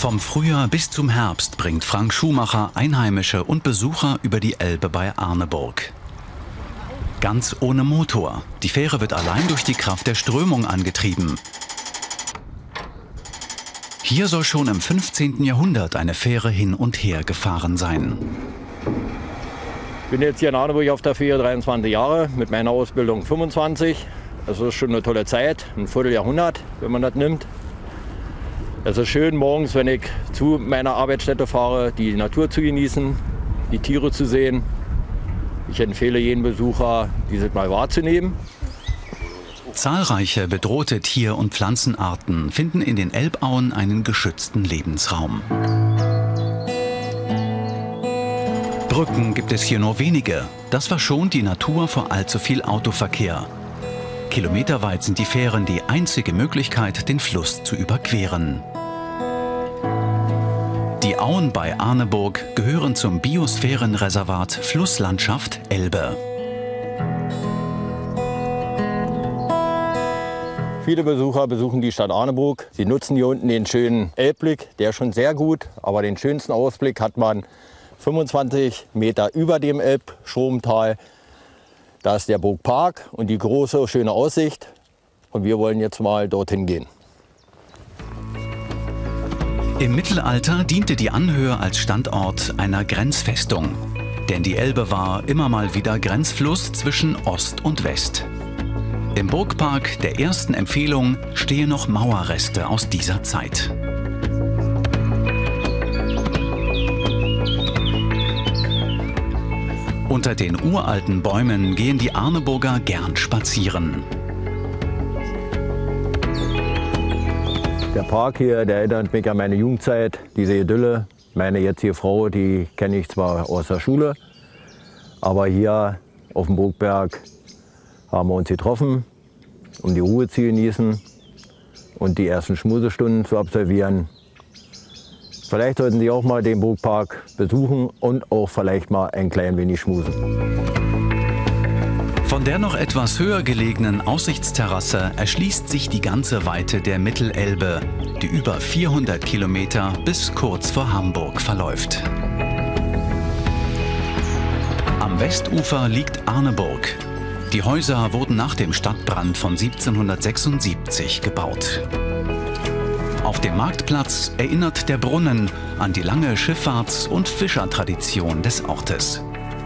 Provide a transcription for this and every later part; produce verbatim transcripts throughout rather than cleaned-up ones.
Vom Frühjahr bis zum Herbst bringt Frank Schumacher Einheimische und Besucher über die Elbe bei Arneburg. Ganz ohne Motor. Die Fähre wird allein durch die Kraft der Strömung angetrieben. Hier soll schon im fünfzehnten Jahrhundert eine Fähre hin und her gefahren sein. Ich bin jetzt hier in Arneburg auf der Fähre dreiundzwanzig Jahre, mit meiner Ausbildung fünfundzwanzig. Das ist schon eine tolle Zeit, ein Vierteljahrhundert, wenn man das nimmt. Es ist schön, morgens, wenn ich zu meiner Arbeitsstätte fahre, die Natur zu genießen, die Tiere zu sehen. Ich empfehle jedem Besucher, dieses mal wahrzunehmen. Zahlreiche bedrohte Tier- und Pflanzenarten finden in den Elbauen einen geschützten Lebensraum. Brücken gibt es hier nur wenige. Das verschont die Natur vor allzu viel Autoverkehr. Kilometerweit sind die Fähren die einzige Möglichkeit, den Fluss zu überqueren. Die Auen bei Arneburg gehören zum Biosphärenreservat Flusslandschaft Elbe. Viele Besucher besuchen die Stadt Arneburg. Sie nutzen hier unten den schönen Elbblick, der ist schon sehr gut, aber den schönsten Ausblick hat man fünfundzwanzig Meter über dem Elbstromtal. Da ist der Burgpark und die große, schöne Aussicht. Und wir wollen jetzt mal dorthin gehen. Im Mittelalter diente die Anhöhe als Standort einer Grenzfestung. Denn die Elbe war immer mal wieder Grenzfluss zwischen Ost und West. Im Burgpark der ersten Empfehlung stehen noch Mauerreste aus dieser Zeit. Unter den uralten Bäumen gehen die Arneburger gern spazieren. Der Park hier, der erinnert mich an meine Jugendzeit, diese Idylle. Meine jetzige Frau, die kenne ich zwar aus der Schule, aber hier auf dem Burgberg haben wir uns getroffen, um die Ruhe zu genießen und die ersten Schmusestunden zu absolvieren. Vielleicht sollten Sie auch mal den Burgpark besuchen und auch vielleicht mal ein klein wenig schmusen. Von der noch etwas höher gelegenen Aussichtsterrasse erschließt sich die ganze Weite der Mittelelbe, die über vierhundert Kilometer bis kurz vor Hamburg verläuft. Am Westufer liegt Arneburg. Die Häuser wurden nach dem Stadtbrand von siebzehnhundertsechsundsiebzig gebaut. Auf dem Marktplatz erinnert der Brunnen an die lange Schifffahrts- und Fischertradition des Ortes.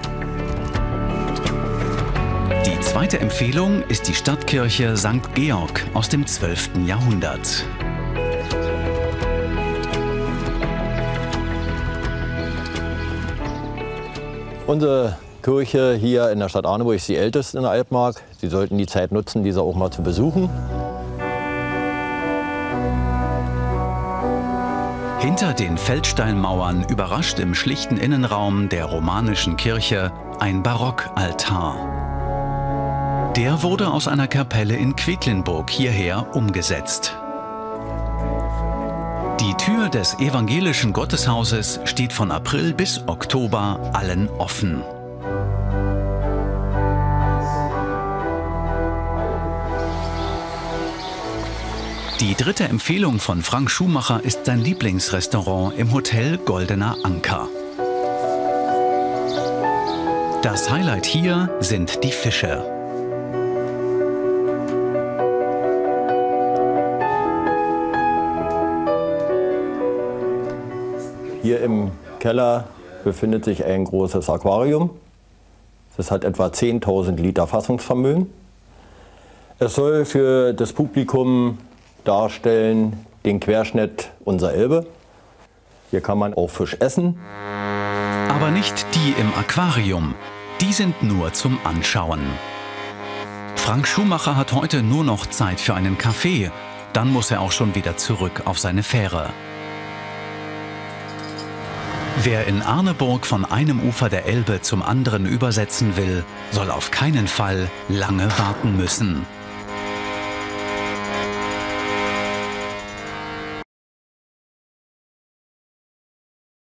Die zweite Empfehlung ist die Stadtkirche Sankt Georg aus dem zwölften Jahrhundert. Unsere Kirche hier in der Stadt Arneburg ist die älteste in der Altmark. Sie sollten die Zeit nutzen, diese auch mal zu besuchen. Hinter den Feldsteinmauern überrascht im schlichten Innenraum der romanischen Kirche ein Barockaltar. Der wurde aus einer Kapelle in Quedlinburg hierher umgesetzt. Die Tür des evangelischen Gotteshauses steht von April bis Oktober allen offen. Die dritte Empfehlung von Frank Schumacher ist sein Lieblingsrestaurant im Hotel Goldener Anker. Das Highlight hier sind die Fische. Hier im Keller befindet sich ein großes Aquarium. Das hat etwa zehntausend Liter Fassungsvermögen. Es soll für das Publikum darstellen den Querschnitt unserer Elbe. Hier kann man auch Fisch essen. Aber nicht die im Aquarium. Die sind nur zum Anschauen. Frank Schumacher hat heute nur noch Zeit für einen Kaffee. Dann muss er auch schon wieder zurück auf seine Fähre. Wer in Arneburg von einem Ufer der Elbe zum anderen übersetzen will, soll auf keinen Fall lange warten müssen.